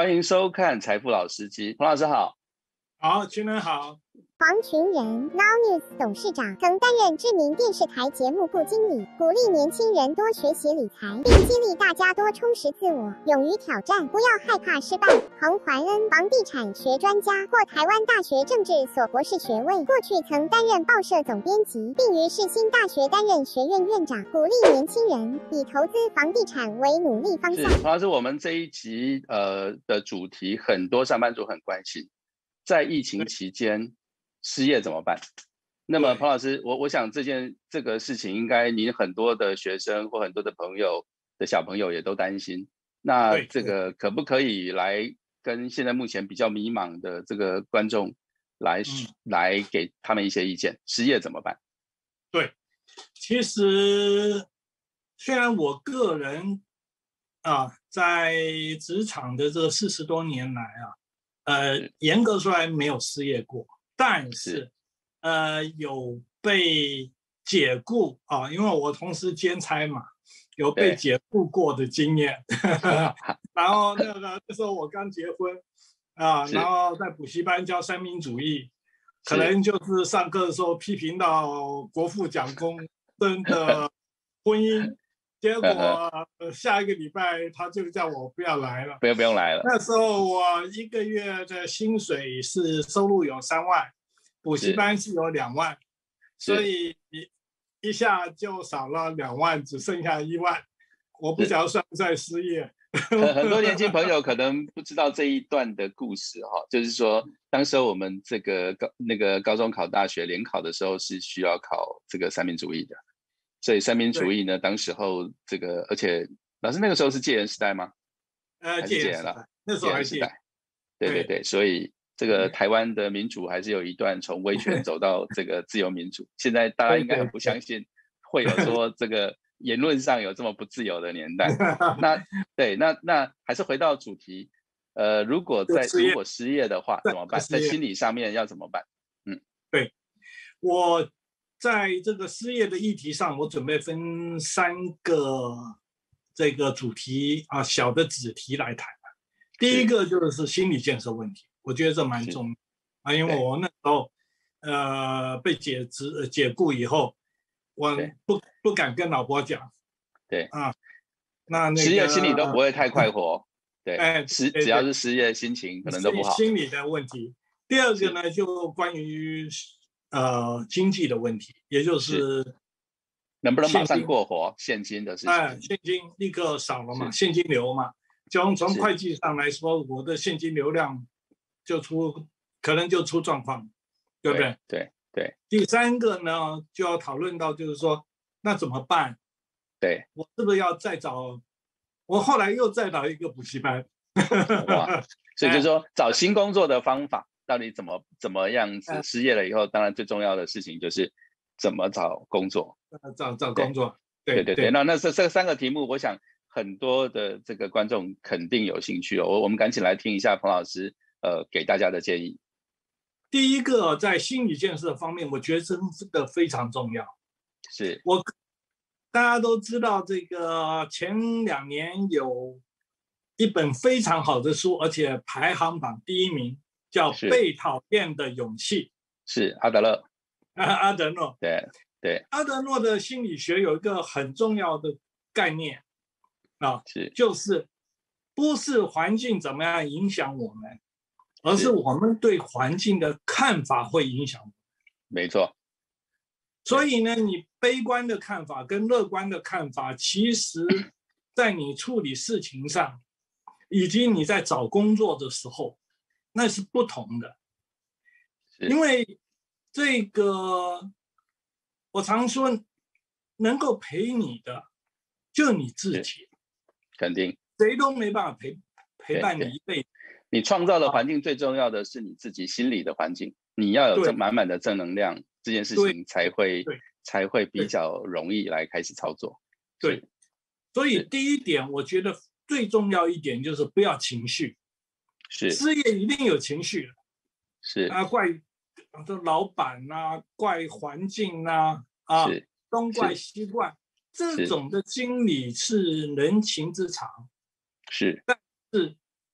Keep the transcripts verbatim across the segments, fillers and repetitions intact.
欢迎收看财富老司机，彭老师好。 好，群人好。 黄群仁 Now News 董事长，曾担任知名电视台节目部经理，鼓励年轻人多学习理财，并激励大家多充实自我，勇于挑战，不要害怕失败。彭怀恩，房地产学专家，获台湾大学政治所博士学位，过去曾担任报社总编辑，并于世新大学担任学院院长，鼓励年轻人以投资房地产为努力方向。 是，彭老师，我们这一集呃的主题，很多上班族很关心，在疫情期间失业怎么办？那么彭老师，我我想这件这个事情，应该您很多的学生或很多的朋友的小朋友也都担心。那这个可不可以来跟现在目前比较迷茫的这个观众来、嗯、来给他们一些意见？失业怎么办？ 对，其实虽然我个人啊，在职场的这四十多年来啊，呃，严格说来没有失业过。但是，呃，有被解雇啊，因为我同时兼差嘛，有被解雇过的经验。然后那个那时候我刚结婚啊，然后在补习班教三民主义，可能就是上课的时候批评到国父蒋公生的婚姻，结果、呃、下一个礼拜他就叫我不要来了， 不用不用来了。 那时候我一个月的薪水是收入有三万，补习班是有两万，所以一下就少了两万，只剩下一万。我不晓得算不算失业。 很多年轻朋友可能不知道这一段的故事哈，就是说，当时我们这个高那个高中考大学联考的时候是需要考这个三民主义的。所以三民主义呢，当时候这个，而且老师那个时候是戒严时代吗？ 呃，戒严时代，那时候还是戒严时代。对对对，所以这个台湾的民主还是有一段从威权走到这个自由民主。现在大家应该很不相信会有说这个言论上有这么不自由的年代。那对，那那还是回到主题，呃，如果在如果失业的话怎么办？在心理上面要怎么办？嗯， 对，我。在这个失业的议题上，我准备分三个这个主题啊，小的子题来谈。第一个就是心理建设问题，我觉得这蛮重要啊，因为我那时候呃被解职解雇以后，我不不敢跟老婆讲， 对啊，那那个失业心里都不会太快活，对， 哎， 失只要是失业，心情可能都不好。 心理的问题。第二个呢，就关于。呃，经济的问题，也就是能不能马上过活，现金的事情。 哎，现金立刻少了嘛，现金流嘛。从从会计上来说，我的现金流量就出可能就出状况，对不对？ 对 对, 对。 第三个呢，就要讨论到就是说，那怎么办？ 对， 我是不是要再找？我后来又再找一个补习班。 哇，所以就是说找新工作的方法。到底怎么怎么样子失业了以后，当然最重要的事情就是怎么找工作。 找找工作， 对对 对, 对。那那这这三个题目，我想很多的这个观众肯定有兴趣哦。我我们赶紧来听一下彭老师呃给大家的建议。 第一个，在心理建设方面，我觉得真的非常重要。 是我大家都知道，这个前两年有一本非常好的书，而且排行榜第一名。叫被讨厌的勇气， 是阿德勒， 啊，阿德勒， 对对， 阿德勒的心理学有一个很重要的概念啊， 是就是不是环境怎么样影响我们，而是我们对环境的看法会影响我们。 没错。 所以呢，你悲观的看法跟乐观的看法，其实在你处理事情上，以及你在找工作的时候。那是不同的，因为这个我常说，能够陪你的就你自己， 肯定谁都没办法陪陪伴你一辈子。 你创造的环境最重要的是你自己心理的环境，你要有这满满的正能量，这件事情才会才会比较容易来开始操作。 对，所以第一点，我觉得最重要一点就是不要情绪。 是失业一定有情绪， 是啊，怪这老板呐、啊，怪环呐、啊，啊，东怪西怪，这种的心理是人情之常。 是， 但是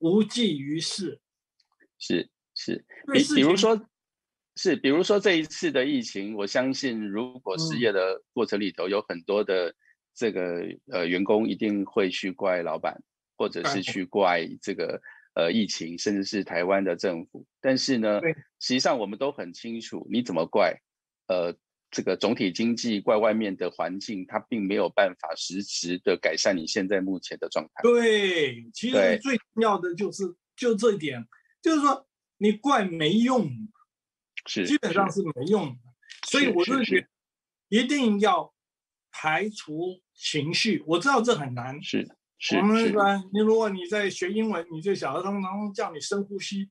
无济于事。 是是，比比如说，是比如说这一次的疫情，我相信如果失业的过程里头有很多的这个呃员工一定会去怪老板，或者是去怪这个呃疫情，甚至是台湾的政府。但是呢，实际上我们都很清楚，你怎么怪，呃。这个总体经济怪外面的环境，它并没有办法实质的改善你现在目前的状态。 对，其实最重要的就是就这一点，就是说你怪没用， 是基本上是没用的。所以我是觉得一定要排除情绪。我知道这很难， 是是。 我们说，你如果你在学英文，你就晓得他们叫你深呼吸。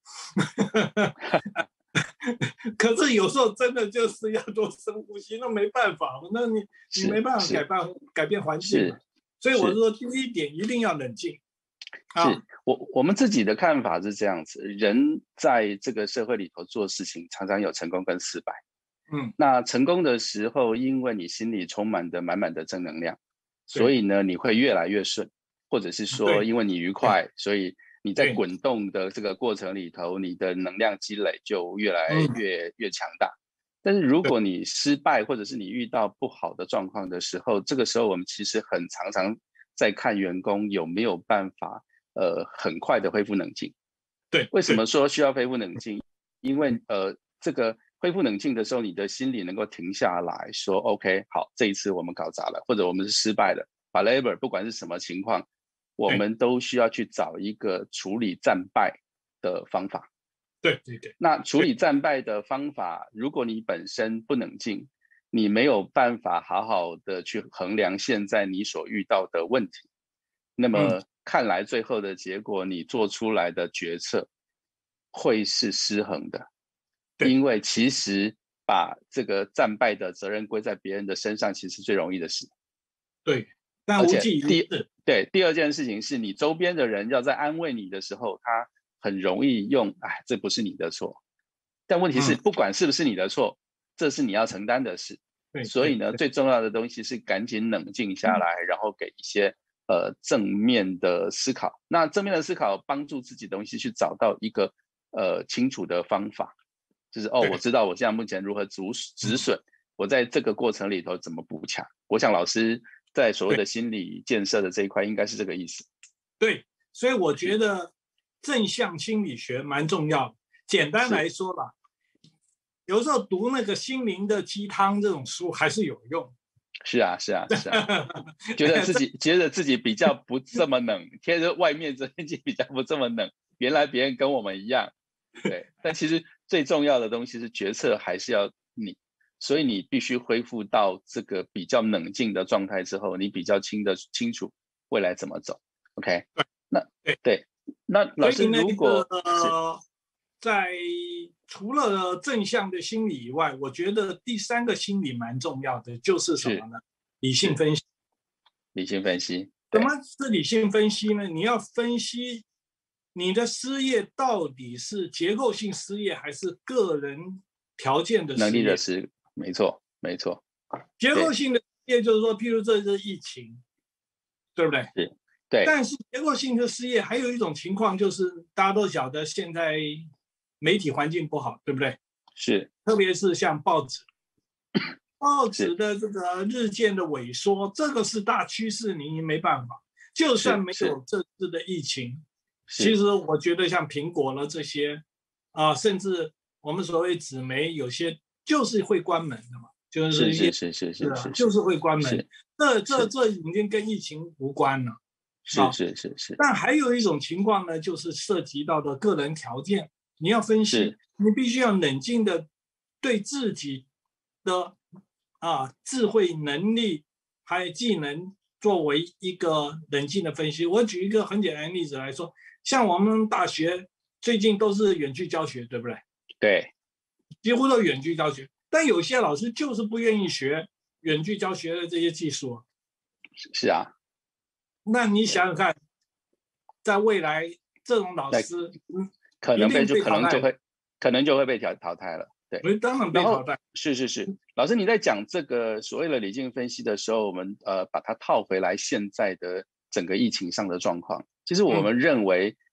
可是有时候真的就是要多深呼吸，那没办法，那你你没办法改变改变环境。所以我说第一点一定要冷静。 是我我们自己的看法是这样子，人在这个社会里头做事情，常常有成功跟失败。 嗯， 那成功的时候，因为你心里充满的满满的正能量，所以呢你会越来越顺，或者是说因为你愉快，所以你在滚动的这个过程里头，你的能量积累就越来越、嗯、越强大。但是如果你失败，或者是你遇到不好的状况的时候，这个时候我们其实很常常在看员工有没有办法，呃，很快的恢复冷静。 对， 为什么说需要恢复冷静？因为呃，这个恢复冷静的时候，你的心里能够停下来说 ，OK， 好，这一次我们搞砸了，或者我们是失败了 ，whatever， 不管是什么情况。我们都需要去找一个处理战败的方法。 对对对。 那处理战败的方法，如果你本身不冷静，你没有办法好好的去衡量现在你所遇到的问题，那么看来最后的结果，你做出来的决策会是失衡的。因为其实把这个战败的责任归在别人的身上，其实是最容易的事。 对。但无济于事。 对，第二件事情是你周边的人要在安慰你的时候，他很容易用“哎，这不是你的错”，但问题是，不管是不是你的错，这是你要承担的事。所以呢，最重要的东西是赶紧冷静下来，然后给一些呃正面的思考。那正面的思考帮助自己的东西去找到一个呃清楚的方法，就是哦，我知道我现在目前如何止损，我在这个过程里头怎么补强。我想老师在所谓的心理建设的这一块，应该是这个意思。 对，所以我觉得正向心理学蛮重要的。简单来说吧，有时候读那个心灵的鸡汤这种书还是有用。 是啊，是啊，是啊，觉得自己觉得自己比较不这么冷，贴着外面这天气比较不这么冷，原来别人跟我们一样。对，但其实最重要的东西是决策还是要你。所以你必须恢复到这个比较冷静的状态之后，你比较清的清楚未来怎么走。OK， 那对对，那老师如果呃，在除了正向的心理以外，我觉得第三个心理蛮重要的，就是什么呢？理性分析。 理性分析。 什么是理性分析呢？你要分析你的失业到底是结构性失业还是个人条件的失业？ 能力的失。没错，没错。 结构性的失业就是说，譬如这是疫情，对不对？ 是，对。 但是结构性的失业还有一种情况，就是大家都晓得现在媒体环境不好，对不对？ 是， 特别是像报纸，报纸的这个日渐的萎缩，这个是大趋势，你没办法。就算没有这次的疫情，其实我觉得像苹果了这些啊，甚至我们所谓纸媒有些。就是会关门的嘛，就是是是是是是， 就是会关门。这这这已经跟疫情无关了。 是是是是。 但还有一种情况呢，就是涉及到的个人条件，你要分析，你必须要冷静的对自己的啊智慧能力还有技能作为一个冷静的分析。我举一个很简单的例子来说，像我们大学最近都是远距教学，对不对？ 对。 几乎都远距教学，但有些老师就是不愿意学远距教学的这些技术。 是啊， 那你想想看，在未来这种老师， 可能被就可能就会可能就会被淘淘汰了。对， 当然被淘汰。 是是是，老师你在讲这个所谓的理性分析的时候，我们呃把它套回来现在的整个疫情上的状况，其实我们认为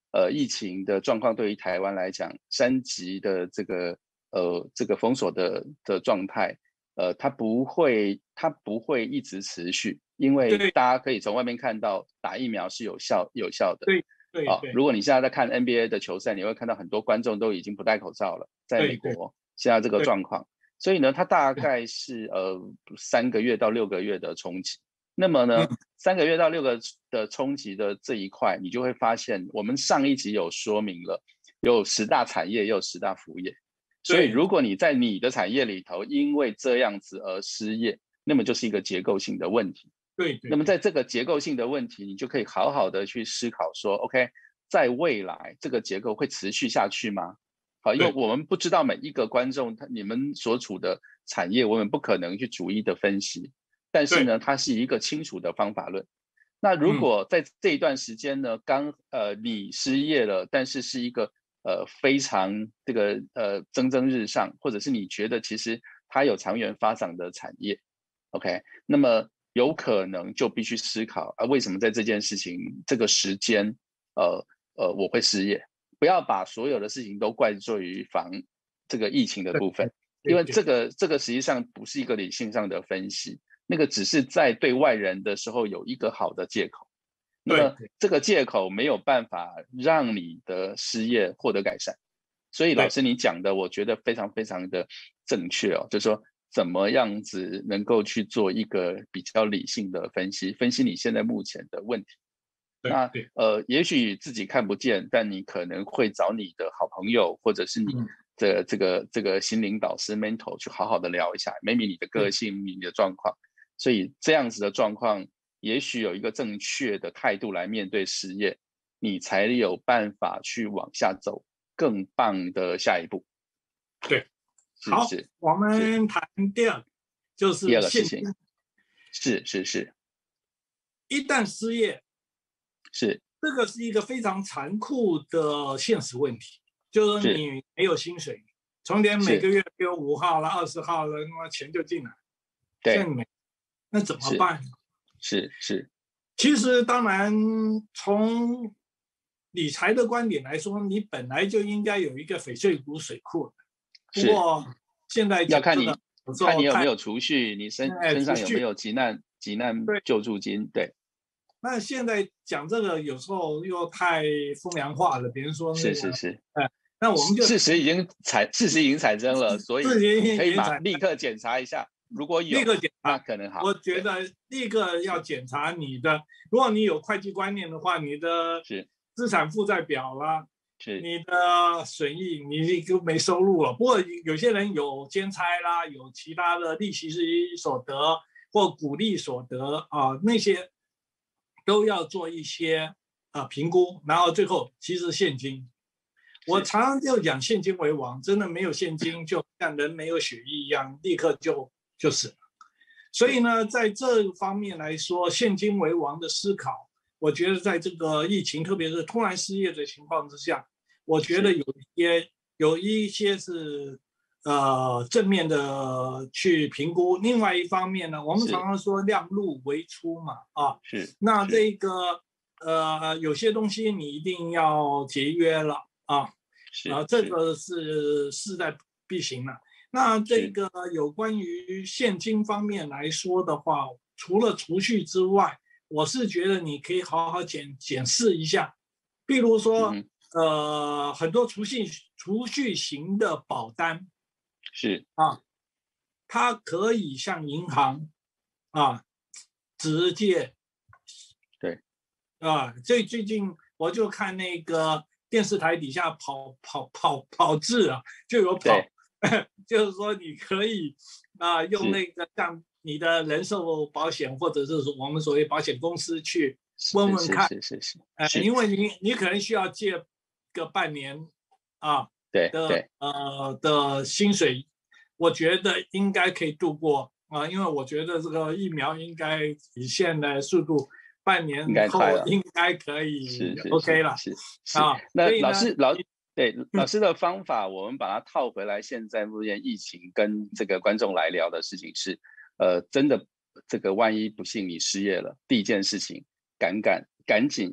呃疫情的状况对于台湾来讲，三级的这个呃这个封锁的的状态，呃，它不会它不会一直持续，因为对大家可以从外面看到打疫苗是有效有效的。 对对啊， 对如果你现在在看 N B A 的球赛，你会看到很多观众都已经不戴口罩了，在美对国现在这个对状况，所以呢，它大对概是呃三个月到六个月的冲击。那么呢， 嗯三个月到六个的冲击的这一块，你就会发现，我们上一集有说明了，有十大产业，也有十大服务业。所以， 对如果你在你的产业里头因为这样子而失业，那么就是一个结构性的问题。 对对， 那么在这个结构性的问题，你就可以好好的去思考说 ，OK， 在未来这个结构会持续下去吗？好，因为我们不知道每一个观众他你们所处的产业，我们不可能去逐一的分析，但是呢，它是一个清楚的方法论。那如果在这一段时间呢，刚呃你失业了，但是是一个呃非常这个呃蒸蒸日上，或者是你觉得其实它有长远发展的产业 ，OK， 那么有可能就必须思考啊，为什么在这件事情这个时间，呃呃我会失业？不要把所有的事情都怪罪于防这个疫情的部分，因为这个这个实际上不是一个理性上的分析。那个只是在对外人的时候有一个好的借口，那么这个借口没有办法让你的失业获得改善，所以老师你讲的我觉得非常非常的正确哦，就是说怎么样子能够去做一个比较理性的分析，分析你现在目前的问题。那呃，也许自己看不见，但你可能会找你的好朋友，或者是你的这个这个心灵导师 mentor 去好好的聊一下 ，maybe 你的个性、你的状况。所以这样子的状况，也许有一个正确的态度来面对失业，你才有办法去往下走更棒的下一步。 对，好， 是我们谈第二，就是第二个事情，是是是， 一旦失业， 是这个是一个非常残酷的现实问题，就是你没有薪水，从前每个月只有五号了、二十号了，那么钱就进来， 对， 那怎么办？ 是是， 其实当然从理财的观点来说，你本来就应该有一个翡翠谷水库的。不过现在要看你看你有没有储蓄，你身身上有没有急难急难救助金？对。 那现在讲这个有时候又太风凉话了，比如说是是是， 哎，那我们就事实已经产事实已经产生了，所以可以马立刻检查一下。如果有， 立刻检查， 那可能好。 我觉得立刻要检查你的，如果你有会计观念的话，你的资产负债表啦， 是你的损益，你就没收入了。不过有些人有兼差啦，有其他的利息所得或股利所得啊，那些都要做一些啊评估，然后最后其实现金。我常常就讲现金为王，真的没有现金就像人没有血液一样，立刻就就死了。所以呢，在这方面来说，现金为王的思考，我觉得在这个疫情，特别是突然失业的情况之下，我觉得有一些有一些是呃正面的去评估。另外一方面呢，我们常常说量入为出嘛，啊， 是那这个呃有些东西你一定要节约了啊。啊，这个是势在必行了。那这个有关于现金方面来说的话，除了储蓄之外，我是觉得你可以好好检检视一下，比如说，嗯、呃，很多储蓄储蓄型的保单， 是啊，它可以向银行啊直接， 对， 啊，最最近我就看那个。电视台底下跑跑跑跑字啊，就有跑，就是说你可以啊、呃、用那个像你的人寿保险或者是我们所谓保险公司去问问看， 是是是， 呃，因为你你可能需要借个半年啊对的呃的薪水，我觉得应该可以度过啊、呃，因为我觉得这个疫苗应该以现在速度。半年后应该可以 OK 了， 是是啊。那老师老对老师的方法，我们把它套回来。现在目前疫情跟这个观众来聊的事情是，呃，真的这个万一不幸你失业了，第一件事情赶赶赶紧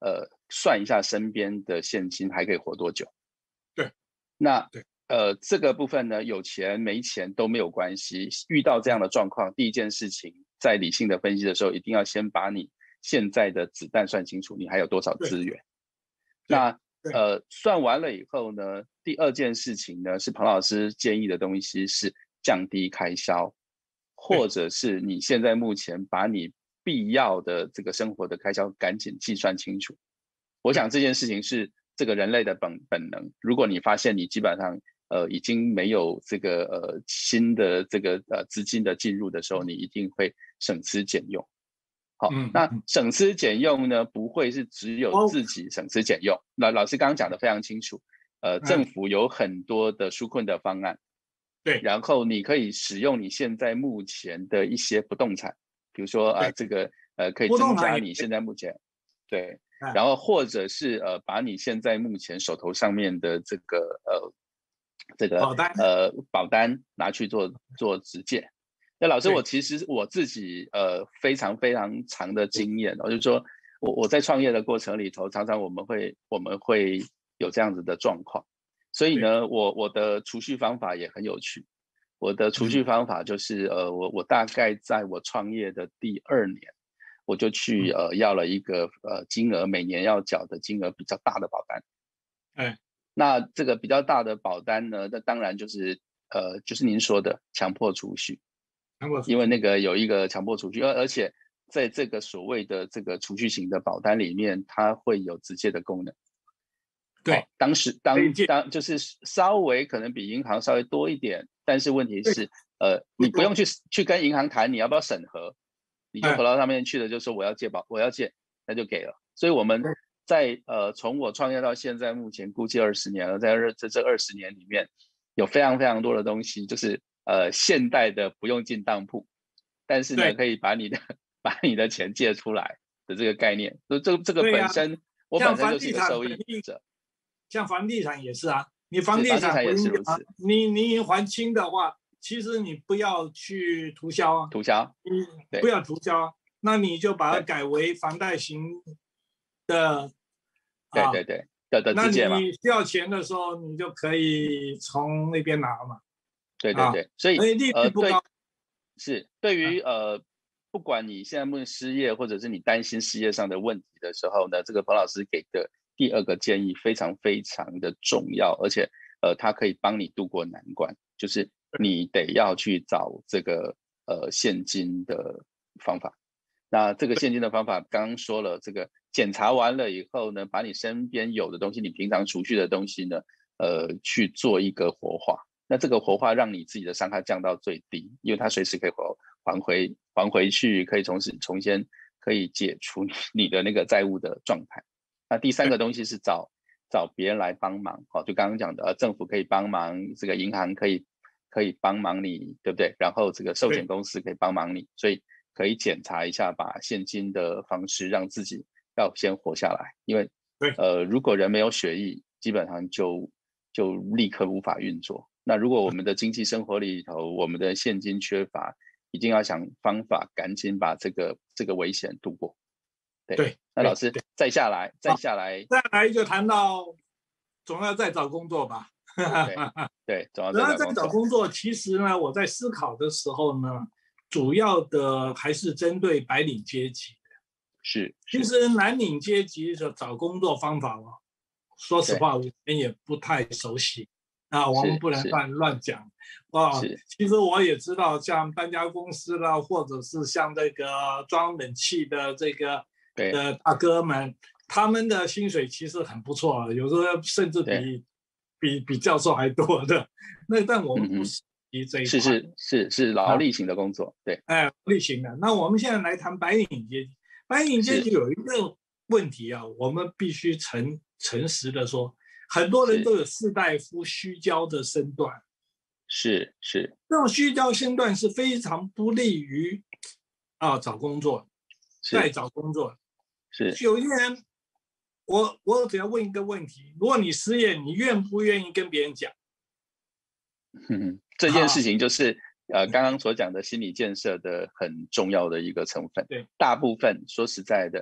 呃算一下身边的现金还可以活多久。 对， 那对呃这个部分呢，有钱没钱都没有关系。遇到这样的状况，第一件事情在理性的分析的时候，一定要先把你现在的子弹算清楚，你还有多少资源。那呃算完了以后呢，第二件事情呢是彭老师建议的东西是降低开销，或者是你现在目前把你必要的这个生活的开销赶紧计算清楚。我想这件事情是这个人类的本本能。如果你发现你基本上呃已经没有这个呃新的这个呃资金的进入的时候，你一定会省吃俭用。好， 嗯， 那省吃俭用呢，不会是只有自己省吃俭用。那、哦、老师刚刚讲的非常清楚，呃，政府有很多的纾困的方案， 对， 然后你可以使用你现在目前的一些不动产，比如说呃这个呃可以增加你现在目前对，然后或者是呃把你现在目前手头上面的这个呃这个保单呃保单拿去做做直借。那老师，我其实我自己呃非常非常长的经验，我就说我我在创业的过程里头，常常我们会我们会有这样子的状况，所以呢，我我的储蓄方法也很有趣。我的储蓄方法就是呃我我大概在我创业的第二年，我就去呃要了一个呃金额每年要缴的金额比较大的保单。 哎， 那这个比较大的保单呢，那当然就是呃就是您说的强迫储蓄。因为那个有一个强迫储蓄，而而且在这个所谓的这个储蓄型的保单里面，它会有直接的功能。 对， 哦、当时当当就是稍微可能比银行稍微多一点，但是问题是，呃，你不用去去跟银行谈你要不要审核，你就跑到上面去了，就说我要借保，我要借，那就给了。所以我们在呃从我创业到现在，目前估计二十年了，在这这二十年里面，有非常非常多的东西，就是。呃，现代的不用进当铺，但是呢，可以把你的把你的钱借出来的这个概念，所以这这个本身，啊、我本身就是一个受益者。 像房地产也是啊，你房地产也是如此。 你你还清的话，其实你不要去涂销啊， 涂销， 你不要涂销啊，那你就把它改为房贷型的， 对对对的的直接嘛。 那你需要钱的时候，你就可以从那边拿嘛。 对对对，所以利率不高， 是对于呃，不管你现在目前失业，或者是你担心失业上的问题的时候呢，这个彭老师给的第二个建议非常非常的重要，而且呃，它可以帮你度过难关，就是你得要去找这个呃现金的方法。那这个现金的方法，刚刚说了，这个检查完了以后呢，把你身边有的东西，你平常储蓄的东西呢，呃，去做一个活化。那这个活化让你自己的伤害降到最低，因为它随时可以还回还回去，可以从此重新可以解除你的那个债务的状态。那第三个东西是找找别人来帮忙，哦，就刚刚讲的，呃，政府可以帮忙，这个银行可以可以帮忙你，对不对？然后这个寿险公司可以帮忙你，所以可以检查一下，把现金的方式让自己要先活下来，因为呃，如果人没有血液，基本上就就立刻无法运作。那如果我们的经济生活里头，我们的现金缺乏，一定要想方法，赶紧把这个这个危险度过。对， 对那老师再下来，再下来， 再来就谈到总要再找工作吧。 对对，总要再找工作。 找工作，其实呢，我在思考的时候呢，主要的还是针对白领阶级的。 是， 其实蓝领阶级的找工作方法哦，说实话，我们也不太熟悉。啊，我们不能乱乱讲啊。其实我也知道，像搬家公司啦，或者是像这个装冷气的这个的大哥们，他们的薪水其实很不错，有时候甚至比比比教授还多的。那但我们不是这一块， 是是是是劳力型的工作，对， 哎，劳力型的。那我们现在来谈白领阶级，白领阶级有一个问题啊，我们必须诚诚实的说。很多人都有士大夫虚焦的身段， 是是， 这种虚焦身段是非常不利于啊找工作，再找工作。 是有些人，我我只要问一个问题：如果你失业，你愿不愿意跟别人讲？ 嗯，这件事情就是呃刚刚所讲的心理建设的很重要的一个成分。 对， 大部分说实在的。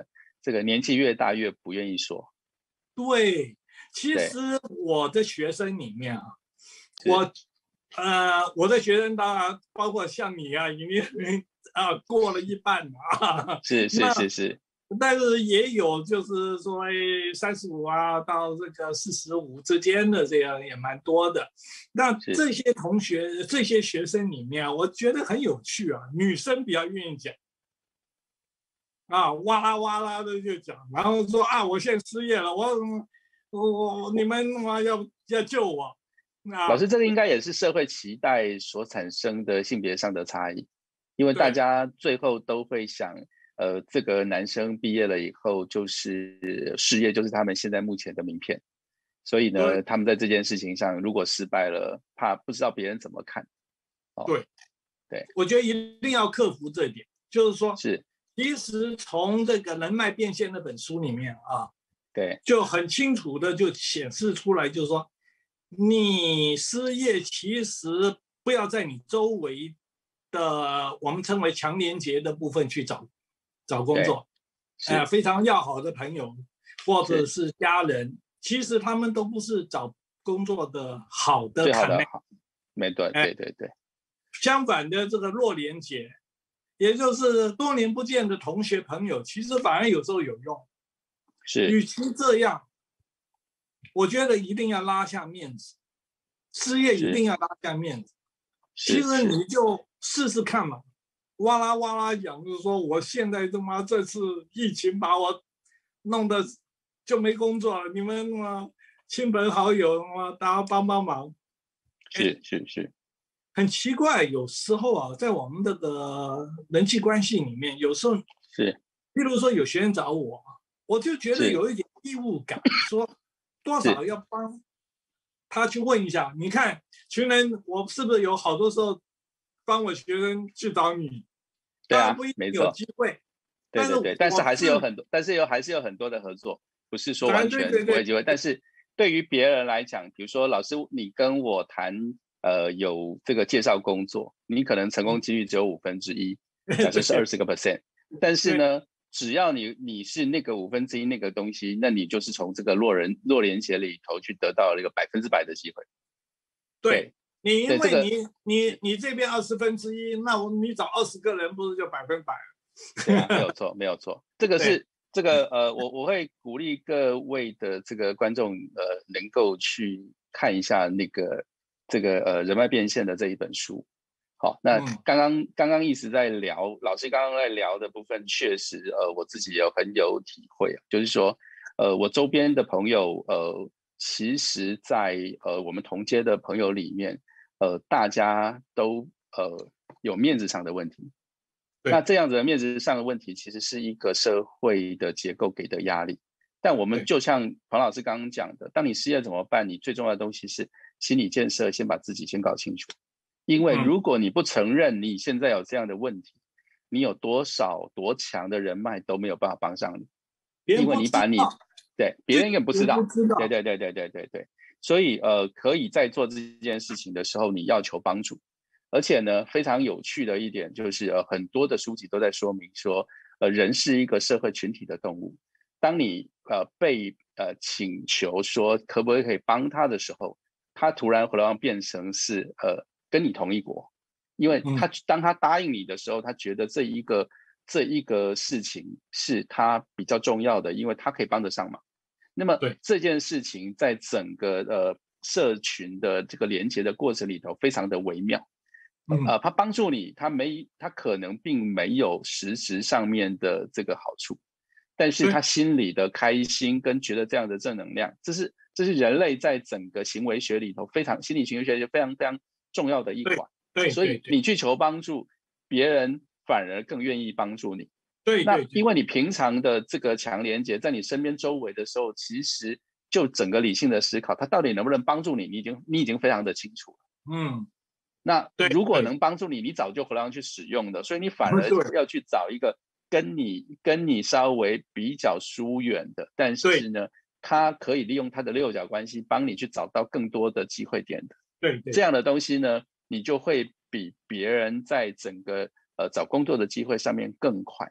这个年纪越大越不愿意说。 对，其实我的学生里面啊，我呃我的学生当然包括像你啊，已经啊过了一半了啊。 是是是是。 但是也有就是说三十五啊到这个四十五之间的，这样也蛮多的。那这些同学这些学生里面，我觉得很有趣啊，女生比较愿意讲。啊，哇啦哇啦的就讲，然后说啊，我现在失业了，我我我你们嘛要要救我。啊， 老师，这个应该也是社会期待所产生的性别上的差异，因为大家最后都会想，呃，这个男生毕业了以后，就是事业就是他们现在目前的名片，所以呢，他们在这件事情上如果失败了，怕不知道别人怎么看。 哦、对对， 我觉得一定要克服这一点，就是说是。 其实从这个人脉变现那本书里面啊， 对， 就很清楚的就显示出来，就是说，你失业其实不要在你周围的我们称为强连结的部分去找找工作，哎、呃，非常要好的朋友或者是家人，其实他们都不是找工作的好的最好的好，没对，对对对。 相反的，这个弱连结。也就是多年不见的同学朋友，其实反而有时候有用。 是， 与其这样，我觉得一定要拉下面子，失业一定要拉下面子。其实你就试试看嘛，哇啦哇啦讲，就是说我现在他妈这次疫情把我弄得就没工作了，你们嘛亲朋好友嘛大家帮帮忙。 是是是。 很奇怪，有时候啊，在我们这个人际关系里面，有时候是， 例如说有学生找我，我就觉得有一点义务感，说多少要帮他去问一下。你看，群人我是不是有好多时候帮我学生去找你？ 对啊， 不一定有机会。 对对对，但是还是有很多，但是有还是有很多的合作，不是说完全不会机会。但是对于别人来讲，比如说老师，你跟我谈。呃，有这个介绍工作，你可能成功几率只有五分之一，假设是二十个 percent， 但是呢，只要你你是那个五分之一那个东西，那你就是从这个弱人弱连结里头去得到一个百分之百的机会。 对，你因为你、这个、你你这边二十分之一，那我你找二十个人，不是就百分百了？ 对啊，没有错，没有错，这个是这个呃，我我会鼓励各位的这个观众呃，能够去看一下那个。这个呃人脉变现的这一本书，好，那刚刚刚刚一直在聊，老师刚刚在聊的部分，确实呃我自己有很有体会啊，就是说呃我周边的朋友呃其实在呃我们同街的朋友里面，呃大家都呃有面子上的问题，那这样子的面子上的问题，其实是一个社会的结构给的压力。但我们就像彭老师刚刚讲的，当你失业怎么办？你最重要的东西是心理建设，先把自己先搞清楚。因为如果你不承认你现在有这样的问题，你有多少多强的人脉都没有办法帮上你，因为你把你对别人也不知道，对对对对对对对。所以呃，可以在做这件事情的时候，你要求帮助。而且呢，非常有趣的一点就是呃，很多的书籍都在说明说，呃，人是一个社会群体的动物。当你呃被呃请求说可不可以帮他的时候，他突然回来变成是呃跟你同一国，因为他当他答应你的时候，他觉得这一个这一个事情是他比较重要的，因为他可以帮得上忙。那么这件事情在整个呃社群的这个连接的过程里头非常的微妙。呃，他帮助你，他没他可能并没有实质上面的这个好处。但是他心里的开心跟觉得这样的正能量，这是这是人类在整个行为学里头非常心理行为学非常非常重要的一环。 对， 所以你去求帮助，别人反而更愿意帮助你。 对， 那因为你平常的这个强连结在你身边周围的时候，其实就整个理性的思考，他到底能不能帮助你，你已经你已经非常的清楚了。 嗯， 那如果能帮助你，你早就回来去使用的，所以你反而要去找一个。跟你跟你稍微比较疏远的，但是呢，他可以利用他的六角关系帮你去找到更多的机会点的。 对对， 这样的东西呢，你就会比别人在整个呃找工作的机会上面更快。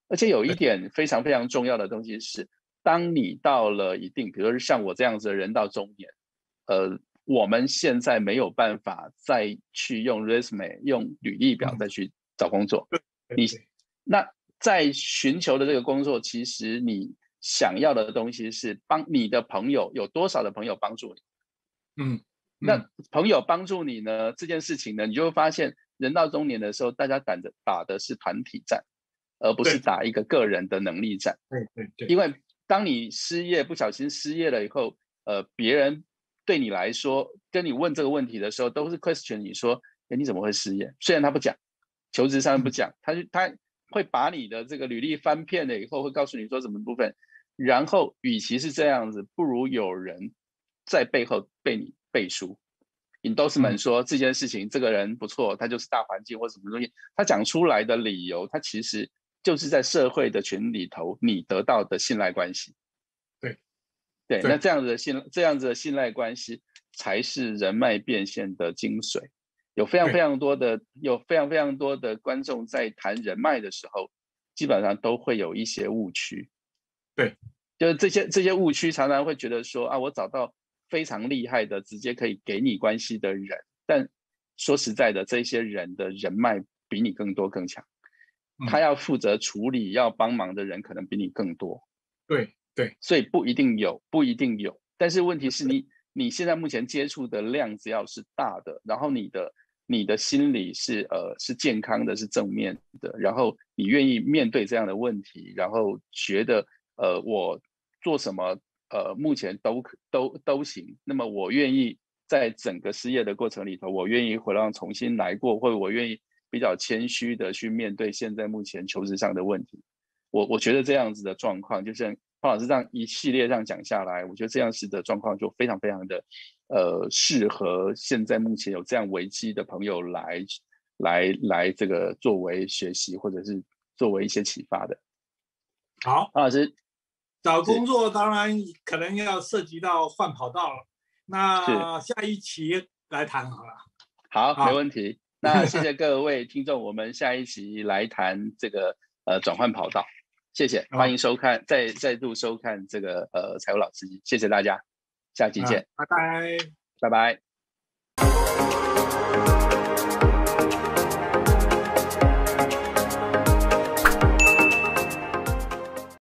而且有一点非常非常重要的东西是，当你到了一定，比如说像我这样子的人到中年，呃，我们现在没有办法再去用 resume 用履历表再去找工作。 嗯、 你那在寻求的这个工作，其实你想要的东西是帮你的朋友有多少的朋友帮助你。 嗯，嗯那朋友帮助你呢这件事情呢，你就会发现人到中年的时候，大家打的打的是团体战，而不是打一个个人的能力战。 对对对， 因为当你失业不小心失业了以后，呃，别人对你来说跟你问这个问题的时候，都是 question 你说，哎，你怎么会失业？虽然他不讲，求职上不讲，他他会把你的这个履历翻遍了以后，会告诉你说什么部分。然后，与其是这样子，不如有人在背后被你背书。endorsement 说这件事情，这个人不错，他就是大环境或什么东西，他讲出来的理由，他其实就是在社会的群里头你得到的信赖关系。 对， 对，那这样子的信这样子的信赖关系才是人脉变现的精髓。有非常非常多的有非常非常多的观众在谈人脉的时候，基本上都会有一些误区。 对， 就是这些这些误区常常会觉得说啊，我找到非常厉害的直接可以给你关系的人，但说实在的，这些人的人脉比你更多更强，他要负责处理要帮忙的人可能比你更多。 对对， 所以不一定有，不一定有。但是问题是你你现在目前接触的量只要是大的，然后你的你的心理是呃是健康的，是正面的，然后你愿意面对这样的问题，然后觉得呃我做什么呃目前都都都行，那么我愿意在整个失业的过程里头，我愿意回来重新来过，或者我愿意比较谦虚的去面对现在目前求职上的问题。我我觉得这样子的状况，就是方老师这样一系列上讲下来，我觉得这样子的状况就非常非常的呃适合现在目前有这样危机的朋友来来来这个作为学习或者是作为一些启发的。 好， 方老师找工作当然可能要涉及到换跑道了，那下一期来谈好了。 好，没问题。那谢谢各位听众，我们下一期来谈这个呃转换跑道。谢谢，欢迎收看，再再度收看这个呃财务老司机，谢谢大家，下期见， 拜拜， 拜拜。